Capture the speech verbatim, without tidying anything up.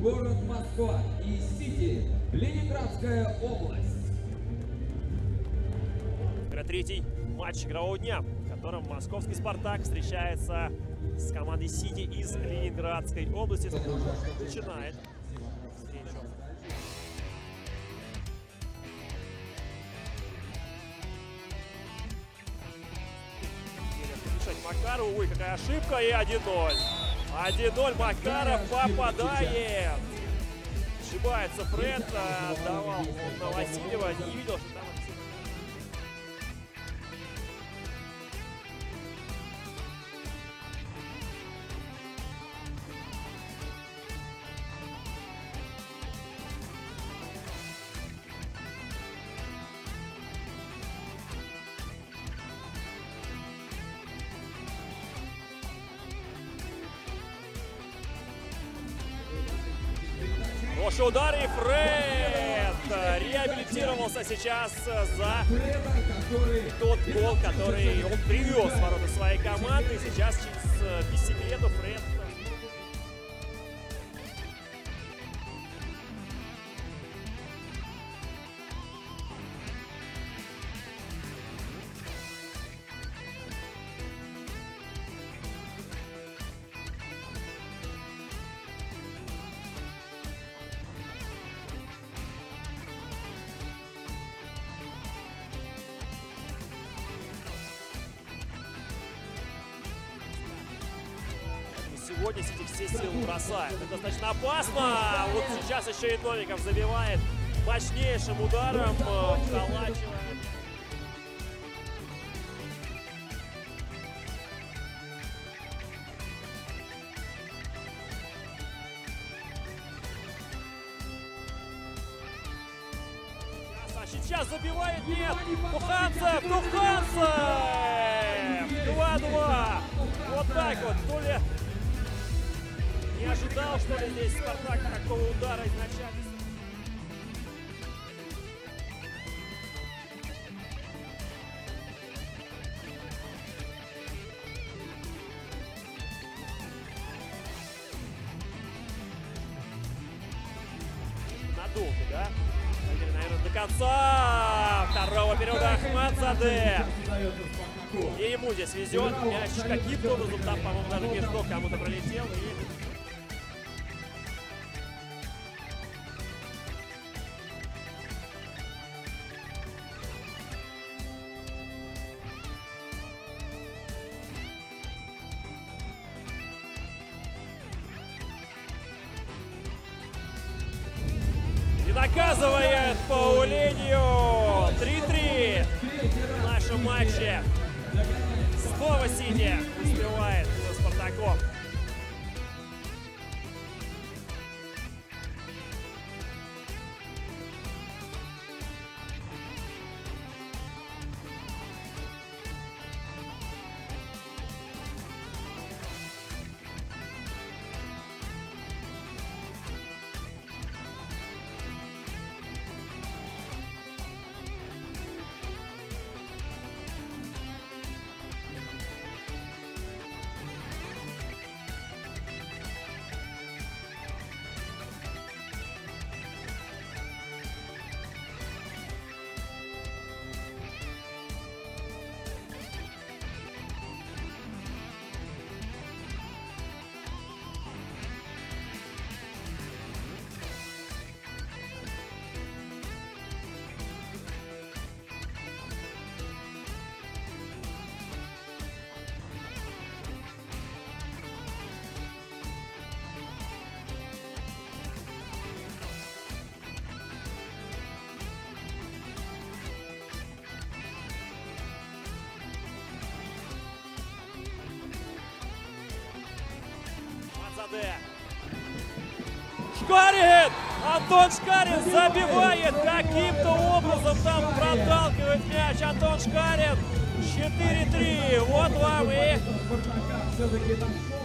город Москва и Сити, Ленинградская область. Третий матч игрового дня, в котором московский «Спартак» встречается с командой «Сити» из Ленинградской области. Начинает встречу. Макаров, ой, какая ошибка, и один ноль. один ноль, Макаров попадает. Ошибается Фред, давал он на Васильева, не видел, что там... Хороший удар, и Фред реабилитировался сейчас за тот гол, который он привез в ворота своей команды. Сейчас через бисеклету Фред... Сегодня Сити все силы бросает. Это достаточно опасно. Вот сейчас еще и Новиков забивает мощнейшим ударом, вколачивает. А сейчас забивает, нет, Туханцев, Туханцев! два-два. Вот так вот, то ли... Не ожидал, что ли, здесь «Спартак» такого удара изначально. Надолго, да? Наверное, до конца второго периода Ахмадзаде. И ему здесь везет. Мяч каким-то образом там, по-моему, даже между кому-то пролетел. И... Наказывает Паулинью. три-три в нашем матче. Снова Сити успевает за «Спартаком». Шкарин! Антон Шкарин забивает каким-то образом, там проталкивает мяч Антон Шкарин. четыре-три. Вот вам и...